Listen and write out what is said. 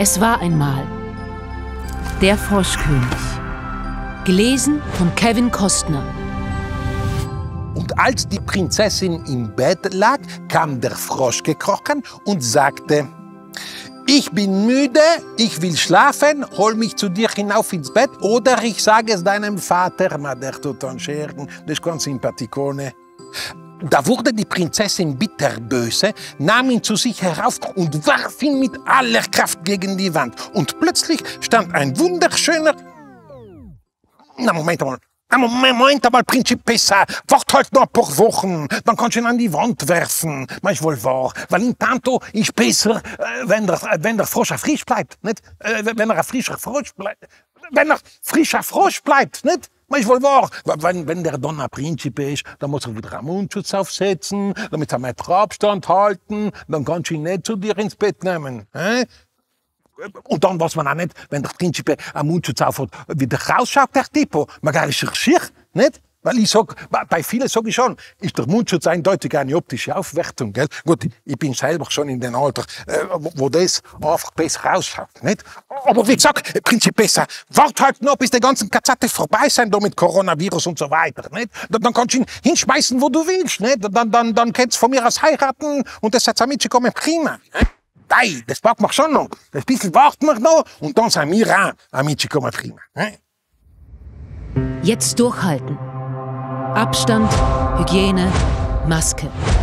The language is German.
Es war einmal der Froschkönig. Gelesen von Kevin Costner. Und als die Prinzessin im Bett lag, kam der Frosch gekrochen und sagte: Ich bin müde, ich will schlafen, hol mich zu dir hinauf ins Bett, oder ich sage es deinem Vater, ma der tut dann schergen, das ist ganz sympathicone. Da wurde die Prinzessin bitterböse, nahm ihn zu sich herauf und warf ihn mit aller Kraft gegen die Wand. Und plötzlich stand ein wunderschöner... Moment mal, Principessa, wart halt noch ein paar Wochen, dann kannst du ihn an die Wand werfen. Manch wohl wahr, weil in Tanto ist besser, wenn der Frosch frisch bleibt, nicht? Wenn er ein frischer Frosch bleibt. Wenn er frischer Frosch bleibt, nicht? Manch wohl wahr, wenn der Donna Principe ist, dann muss er wieder einen Mundschutz aufsetzen, damit er mehr Abstand halten, dann kannst du ihn nicht zu dir ins Bett nehmen. Und dann weiß man auch nicht, wenn der Principe einen Mundschutz aufhat, wie der rausschaut, der Tipo. Magari ist er schier, nicht? Weil ich sag, bei vielen sage ich schon, ist der Mundschutz eindeutig eine optische Aufwertung, gell? Gut, ich bin selber schon in dem Alter, wo das einfach besser ausschaut, nicht? Aber wie gesagt, Principessa, wart halt noch, bis die ganzen Katzette vorbei sind, da mit Coronavirus und so weiter, nicht? Dann kannst du ihn hinschmeißen, wo du willst, nicht? Dann kannst du von mir aus heiraten und das hat Amici come prima, nicht? Nein, das packen wir schon noch. Ein bisschen warten wir noch und dann sind wir auch Amici come prima. Jetzt durchhalten. Abstand, Hygiene, Maske.